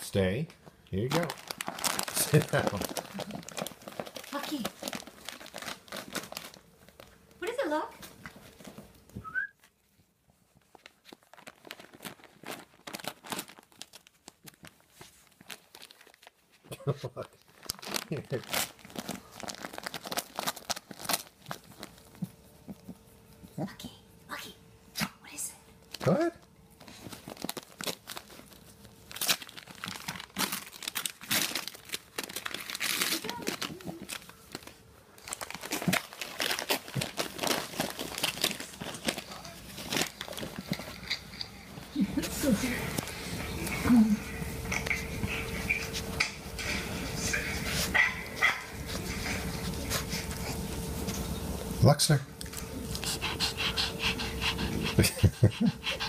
Stay. Here you go. Sit down. Lucky. What is it, Luck? Look. Here. Lucky. Lucky. What is it? Go ahead. Luxner.